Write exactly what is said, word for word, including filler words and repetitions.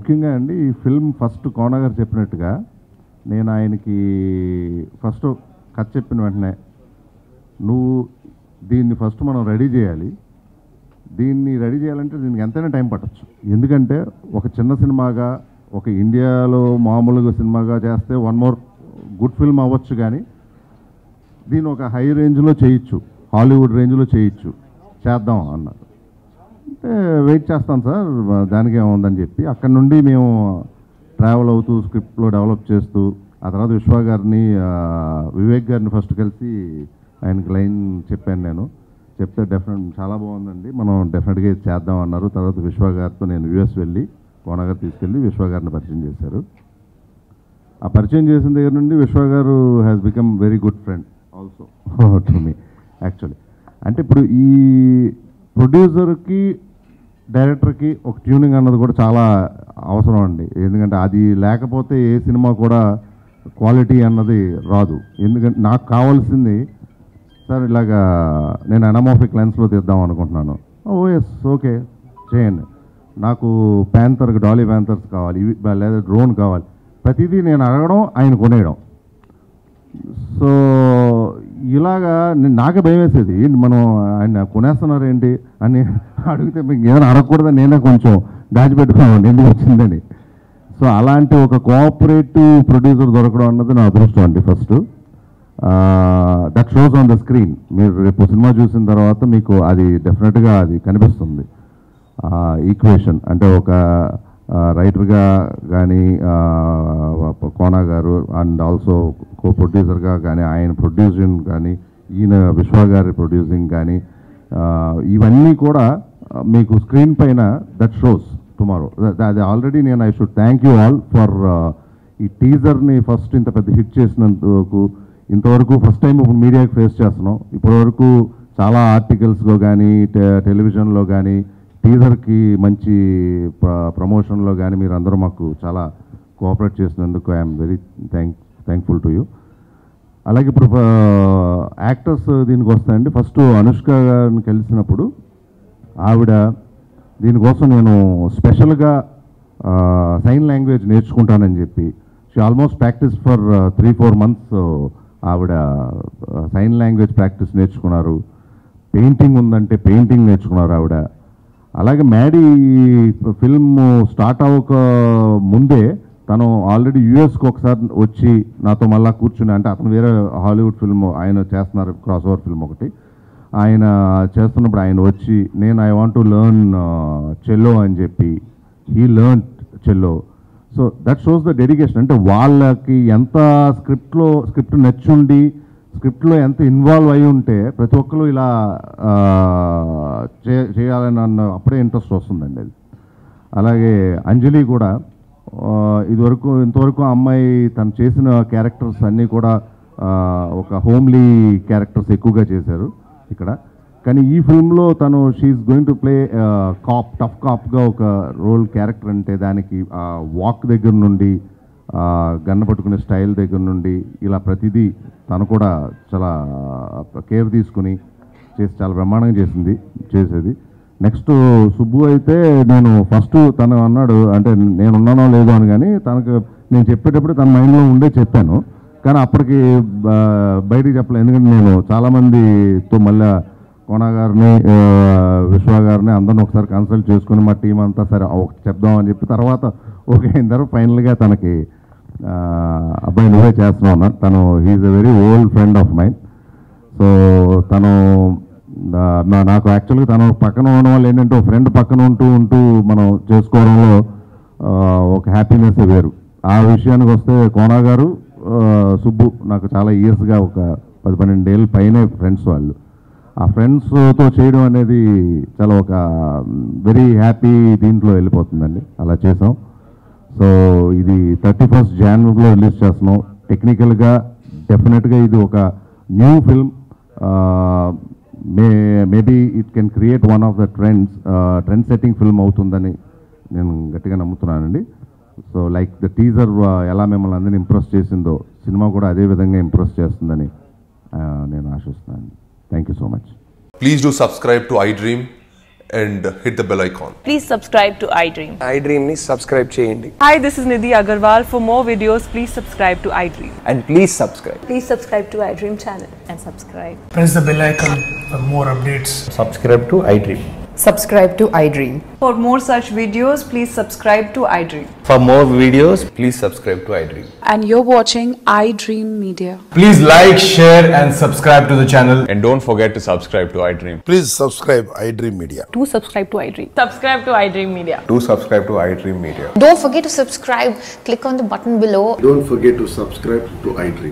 ముఖ్యంగా అండి ఈ ఫిల్మ్ ఫస్ట్ కోన గారు చెప్పినట్టుగా నేను ఆయనకి ఫస్ట్ కథ చెప్పిన వెంటనే నువ్వు దీన్ని ఫస్ట్ మనం రెడీ చేయాలి, దీన్ని రెడీ చేయాలంటే దీనికి ఎంతైనా టైం పట్టచ్చు. ఎందుకంటే ఒక చిన్న సినిమాగా ఒక ఇండియాలో మామూలుగా సినిమాగా చేస్తే వన్ మోర్ గుడ్ ఫిల్మ్ అవ్వచ్చు, కానీ దీన్ని ఒక హై రేంజ్లో చేయొచ్చు, హాలీవుడ్ రేంజ్లో చేయొచ్చు, చేద్దాం అన్నారు. అంటే వెయిట్ చేస్తాను సార్ దానికి ఏముందని చెప్పి అక్కడ నుండి మేము ట్రావెల్ అవుతూ స్క్రిప్ట్లో డెవలప్ చేస్తూ ఆ తర్వాత విశ్వ గారిని వివేక్ గారిని ఫస్ట్ కలిసి ఆయనకి లైన్ చెప్పాను. నేను చెప్తే డెఫినెట్ చాలా బాగుందండి, మనం డెఫినెట్గా ఇది చేద్దాం అన్నారు. తర్వాత విశ్వ గారితో నేను యూఎస్ వెళ్ళి కోన గారు తీసుకెళ్ళి విశ్వ గారిని పరిచయం చేశారు. ఆ పరిచయం చేసిన దగ్గర నుండి విశ్వ గారు has become very good friend also to me actually. అంటే ఇప్పుడు ఈ ప్రొడ్యూసర్కి డైరెక్టర్కి ఒక ట్యూనింగ్ అన్నది కూడా చాలా అవసరం అండి. ఎందుకంటే అది లేకపోతే ఏ సినిమా కూడా క్వాలిటీ అన్నది రాదు. ఎందుకంటే నాకు కావాల్సింది సార్ ఇలాగా నేను అనమోఫిక్ లెన్స్లో తీద్దాం అనుకుంటున్నాను, ఓ ఎస్ ఓకే చేయండి, నాకు ప్యాంథర్ డాలీ ప్యాంథర్స్ కావాలి, ఇవి లేదా డ్రోన్ కావాలి, ప్రతిదీ నేను అడగడం ఆయన కొనేయడం. సో ఇలాగా నాకే భయం వేసేది, మనం ఆయన కొనేస్తున్నారు ఏంటి అని అడిగితే మీకు ఏదైనా అడగకూడదని నేనే కొంచెం దాచిపెట్టుకున్నాను ఎందుకు వచ్చిందని. సో అలాంటి ఒక కోఆపరేటివ్ ప్రొడ్యూసర్ దొరకడం అన్నది నా అదృష్టం అండి first. That shows on the screen. మీరు రేపు సినిమా చూసిన తర్వాత మీకు అది డెఫినెట్గా అది కనిపిస్తుంది ఈక్వేషన్. అంటే ఒక రైటర్గా కానీ కోన గారు అండ్ ఆల్సో కో ప్రొడ్యూసర్గా కానీ ఆయన ప్రొడ్యూసింగ్ కానీ ఈయన విశ్వ గారి ప్రొడ్యూసింగ్ కానీ ఇవన్నీ కూడా మీకు స్క్రీన్ పైన దట్ షోస్ టుమారో. అది ఆల్రెడీ నేను I should thank you all for ఈ టీజర్ని ఫస్ట్ ఇంత పెద్ద హిట్ చేసినందుకు. ఇంతవరకు ఫస్ట్ టైం ఇప్పుడు మీడియాకి ఫేస్ చేస్తున్నాం. ఇప్పటివరకు చాలా ఆర్టికల్స్లో కానీ టెలివిజన్లో కానీ టీజర్కి మంచి ప్రమోషన్లో కానీ మీరు అందరూ మాకు చాలా కోఆపరేట్ చేసినందుకు I'm very thank thankful to you. అలాగే ఇప్పుడు యాక్టర్స్ దీనికి వస్తాయండి. ఫస్ట్ అనుష్క గారిని కలిసినప్పుడు ఆవిడ దీనికోసం నేను స్పెషల్గా సైన్ లాంగ్వేజ్ నేర్చుకుంటానని చెప్పి she almost practice for three four months ఆవిడ సైన్ లాంగ్వేజ్ ప్రాక్టీస్ నేర్చుకున్నారు. పెయింటింగ్ ఉందంటే పెయింటింగ్ నేర్చుకున్నారు ఆవిడ. అలాగే మ్యాడీ ఫిల్మ్ స్టార్ట్ అవ్వక ముందే తను ఆల్రెడీ యూఎస్కి ఒకసారి వచ్చి నాతో మళ్ళీ కూర్చుని, అంటే అతను వేరే హాలీవుడ్ ఫిల్మ్ ఆయన చేస్తున్నారు, క్రాస్ ఓవర్ ఫిల్మ్ ఒకటి ఆయన చేస్తున్నప్పుడు ఆయన వచ్చి నేను I want to learn cello అని చెప్పి he learn cello. So that shows the dedication. అంటే వాళ్ళకి ఎంత స్క్రిప్ట్లో స్క్రిప్ట్ నచ్చుండి స్క్రిప్ట్లో ఎంత ఇన్వాల్వ్ అయి ఉంటే ప్రతి ఒక్కరు ఇలా చేయాలని అన్న అప్పుడే ఇంట్రెస్ట్ వస్తుందండి అది. అలాగే అంజలి కూడా ఇదివరకు ఇంతవరకు అమ్మాయి తను చేసిన క్యారెక్టర్స్ అన్నీ కూడా ఒక హోమ్లీ క్యారెక్టర్స్ ఎక్కువగా చేశారు ఇక్కడ. కానీ ఈ ఫిల్మ్లో తను she's going to play cop, tough కాప్గా ఒక రోల్ క్యారెక్టర్. అంటే దానికి వాక్ దగ్గర నుండి గన్న పట్టుకునే స్టైల్ దగ్గర నుండి ఇలా ప్రతిదీ తను కూడా చాలా కేర్ తీసుకుని చేసి చాలా బ్రహ్మాండంగా చేసింది చేసేది. నెక్స్ట్ సుబ్బు అయితే నేను ఫస్ట్ తను అన్నాడు, అంటే నేను ఉన్నానో లేదో అని, కానీ తనకు నేను చెప్పేటప్పుడు తన మైండ్లో ఉండే చెప్పాను, కానీ అప్పటికి బయటికి చెప్పలేదు. ఎందుకంటే నేను చాలామందితో మళ్ళీ కోన గారిని విశ్వ గారిని అందరిని ఒకసారి కన్సల్ట్ చేసుకుని మా టీం అంతా సరే ఒకటి చెప్దామని చెప్పి తర్వాత ఓకే అయిన తర్వాత ఫైనల్గా తనకి అబ్బాయి నువ్వే చేస్తున్నావు అన్న. తను he's a very old friend of mine. So తను నాకు యాక్చువల్గా తను పక్కన ఉండడం వల్ల ఏంటంటే ఒక ఫ్రెండ్ పక్కన ఉంటూ ఉంటూ మనం చేసుకోవడంలో ఒక హ్యాపీనెస్ వేరు. ఆ విషయానికి వస్తే కోన గారు సుబ్బు నాకు చాలా ఇయర్స్గా ఒక పది పన్నెండేళ్ళ పైనే ఫ్రెండ్స్ వాళ్ళు. ఆ ఫ్రెండ్స్తో చేయడం అనేది చాలా ఒక వెరీ హ్యాపీ దీంట్లో వెళ్ళిపోతుందండి. అలా చేసాం. సో ఇది థర్టీ ఫస్ట్ జనవరిలో రిలీజ్ చేస్తున్నాం. టెక్నికల్గా డెఫినెట్గా ఇది ఒక new film. May maybe it can create one of the trends trend setting film అవుతుందని నేను గట్టిగా నమ్ముతున్నానండి. సో లైక్ ద టీజర్ ఎలా మిమ్మల్ని అందరినీ ఇంప్రెస్ చేసిందో సినిమా కూడా అదే విధంగా ఇంప్రెస్ చేస్తుందని నేను ఆశిస్తున్నాను. Thank you so much. Please do subscribe to iDream and hit the bell icon. Please subscribe to iDream. iDream ni subscribe cheyandi. Hi, this is Nidhi Agarwal. For more videos, please subscribe to iDream. And please subscribe. Please subscribe to iDream channel and subscribe. Press the bell icon for more updates. Subscribe to iDream. Subscribe to iDream. For more such videos, please subscribe to iDream. For more videos, please subscribe to iDream. And you're watching iDreamMedia. Please like, share and subscribe to the channel. And don't forget to subscribe to iDream. Please subscribe iDreamMedia. Do subscribe to iDream. Subscribe to iDream Media. Do subscribe to iDreamMedia. Don't forget to subscribe. Click on the button below. Don't forget to subscribe to iDream.